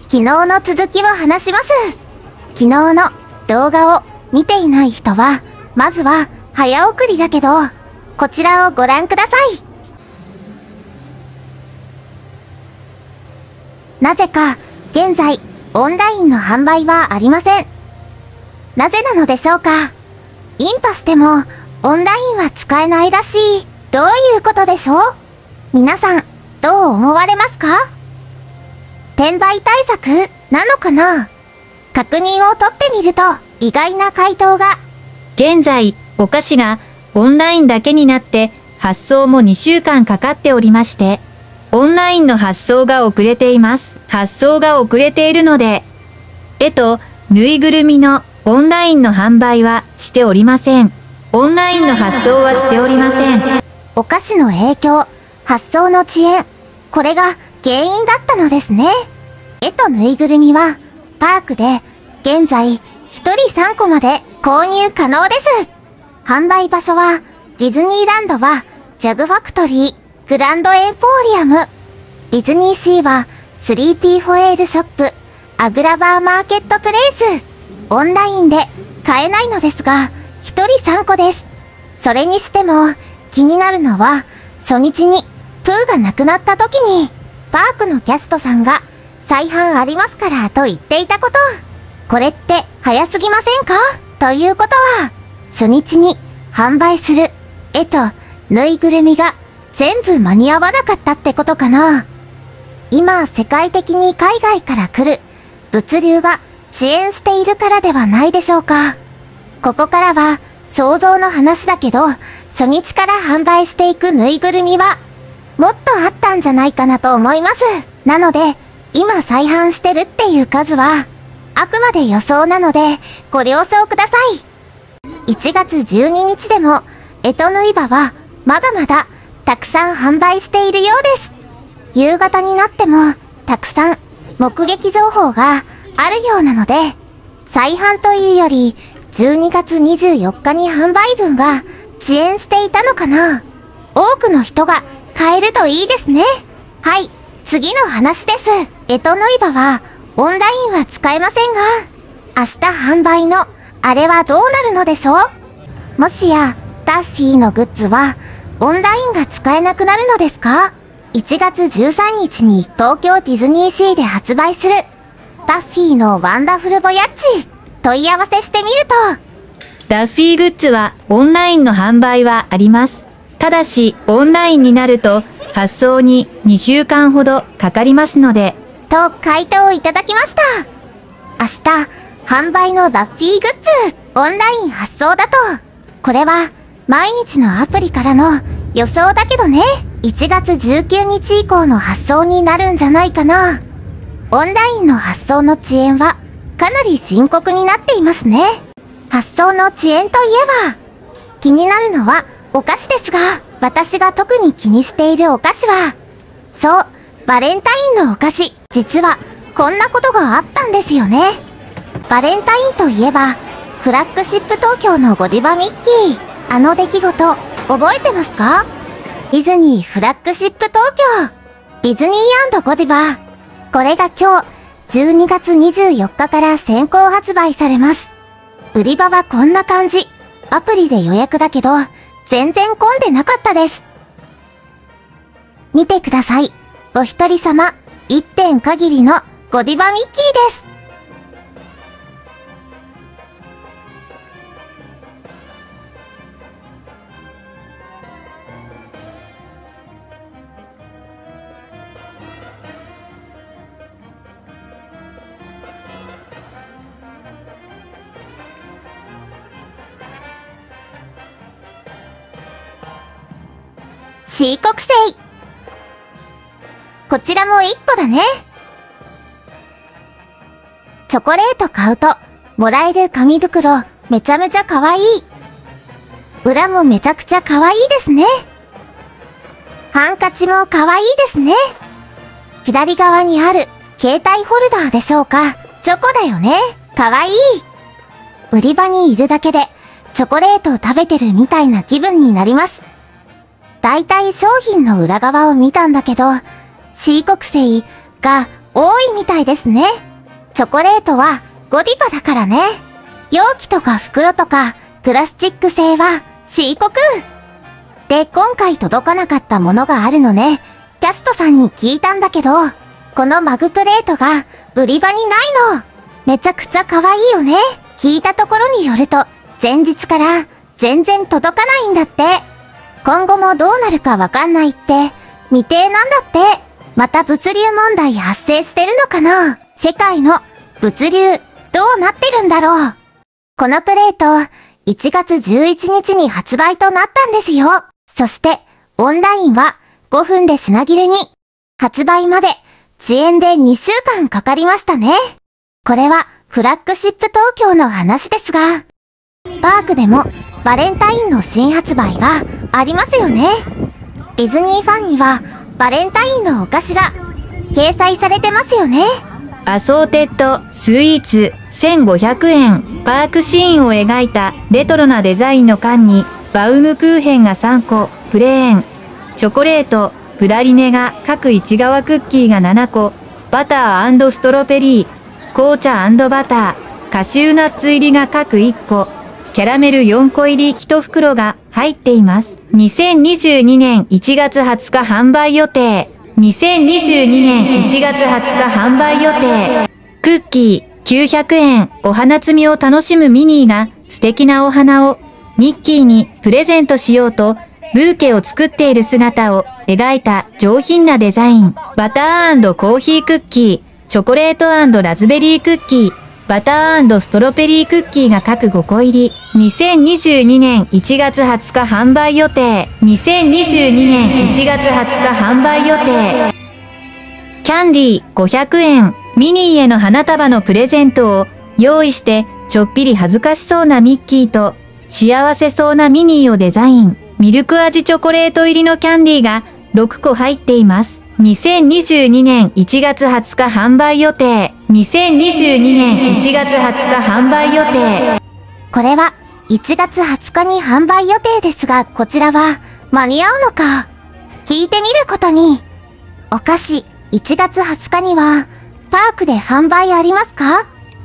昨日の続きを話します。昨日の動画を見ていない人は、まずは早送りだけど、こちらをご覧ください。なぜか、現在、オンラインの販売はありません。なぜなのでしょうか。インパしても、オンラインは使えないらしい。どういうことでしょう？皆さん、どう思われますか？転売対策なのかな？確認を取ってみると、意外な回答が。 現在、お菓子がオンラインだけになって発送も2週間かかっておりまして、オンラインの発送が遅れています。発送が遅れているので、ぬいぐるみのオンラインの販売はしておりません。オンラインの発送はしておりません。 お菓子の影響、発送の遅延、これが原因だったのですね。ぬいぐるみは、パークで、現在、1人3個まで購入可能です。販売場所は、ディズニーランドは、ジャグファクトリー、グランドエンポーリアム。ディズニーシーは、スリーピーホエールショップ、アグラバーマーケットプレイス。オンラインで買えないのですが、1人3個です。それにしても、気になるのは、初日に、プーが亡くなった時に、パークのキャストさんが、再販ありますからと言っていたこと。これって早すぎませんか？ということは、初日に販売するぬいぐるみが全部間に合わなかったってことかな。今世界的に海外から来る物流が遅延しているからではないでしょうか。ここからは想像の話だけど、初日から販売していくぬいぐるみはもっとあったんじゃないかなと思います。なので、今再販してるっていう数は、あくまで予想なので、ご了承ください。1月12日でも、ぬいばは、まだまだ、たくさん販売しているようです。夕方になっても、たくさん、目撃情報があるようなので、再販というより、12月24日に販売分が遅延していたのかな。多くの人が買えるといいですね。はい。次の話です。ぬいばは、オンラインは使えませんが、明日販売の、あれはどうなるのでしょう？もしや、ダッフィーのグッズは、オンラインが使えなくなるのですか？ 1 月13日に東京ディズニーシーで発売する、ダッフィーのワンダフルボヤッチ、問い合わせしてみると、 ダッフィーグッズはオンラインの販売はあります。ただし、オンラインになると、発送に2週間ほどかかりますので、 と回答をいただきました。明日、販売のダッフィーグッズ、オンライン発送だと、これは、毎日のアプリからの予想だけどね、1月19日以降の発送になるんじゃないかな。オンラインの発送の遅延は、かなり深刻になっていますね。発送の遅延といえば、気になるのはお菓子ですが、私が特に気にしているお菓子は、そう、バレンタインのお菓子。実は、こんなことがあったんですよね。バレンタインといえば、フラッグシップ東京のゴディバミッキー。あの出来事、覚えてますか？ディズニーフラッグシップ東京。ディズニー&ゴディバ。これが今日、12月24日から先行発売されます。売り場はこんな感じ。アプリで予約だけど、全然混んでなかったです。見てください。お一人様、1点限りのゴディバミッキーです。C 国製。こちらも1個だね。チョコレート買うと、もらえる紙袋、めちゃめちゃ可愛い。裏もめちゃくちゃ可愛いですね。ハンカチも可愛いですね。左側にある、携帯ホルダーでしょうか。チョコだよね。可愛い。売り場にいるだけで、チョコレートを食べてるみたいな気分になります。だいたい商品の裏側を見たんだけど、C 国製が多いみたいですね。チョコレートはゴディバだからね。容器とか袋とかプラスチック製は漆黒。で、今回届かなかったものがあるのね。キャストさんに聞いたんだけど、このマグプレートが売り場にないの。めちゃくちゃ可愛いよね。聞いたところによると、前日から全然届かないんだって。今後もどうなるかわかんないって未定なんだって。また物流問題発生してるのかな。世界の物流どうなってるんだろう。このプレート1月11日に発売となったんですよ。そしてオンラインは5分で品切れに。発売まで遅延で2週間かかりましたね。これはフラッグシップ東京の話ですが、パークでもバレンタインの新発売がありますよね。ディズニーファンにはバレンタインのお菓子が掲載されてますよね。 アソーテッドスイーツ1500円。パークシーンを描いたレトロなデザインの缶にバウムクーヘンが3個、プレーン。チョコレート、プラリネが各1側クッキーが7個、バター&ストロベリー、紅茶&バター、カシューナッツ入りが各1個、キャラメル4個入り1袋が入っています。2022年1月20日販売予定。2022年1月20日販売予定。クッキー900円。お花摘みを楽しむミニーが素敵なお花をミッキーにプレゼントしようとブーケを作っている姿を描いた上品なデザイン。バター&コーヒークッキー、チョコレート&ラズベリークッキー、バター&ストロベリークッキーが各5個入り。2022年1月20日販売予定。2022年1月20日販売予定。キャンディー500円。ミニーへの花束のプレゼントを用意してちょっぴり恥ずかしそうなミッキーと幸せそうなミニーをデザイン。ミルク味チョコレート入りのキャンディーが6個入っています。2022年1月20日販売予定。2022年1月20日販売予定。 これは1月20日に販売予定ですが、こちらは間に合うのか聞いてみることに。お菓子1月20日にはパークで販売ありますか？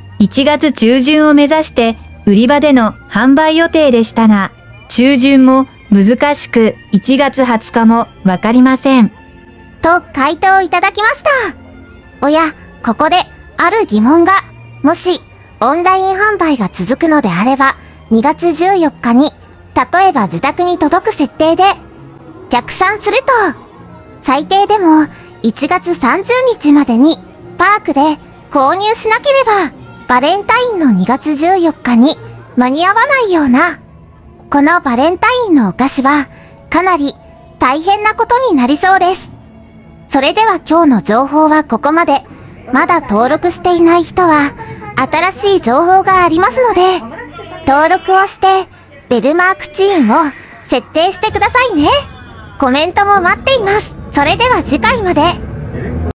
1 月中旬を目指して売り場での販売予定でしたが、中旬も難しく1月20日もわかりません。 と回答いただきました。おや、ここである疑問が。もしオンライン販売が続くのであれば、2月14日に例えば自宅に届く設定で逆算すると、最低でも1月30日までにパークで購入しなければバレンタインの2月14日に間に合わないような。このバレンタインのお菓子はかなり大変なことになりそうです。それでは今日の情報はここまで。まだ登録していない人は新しい情報がありますので、登録をしてベルマークチーンを設定してくださいね。コメントも待っています。それでは次回まで。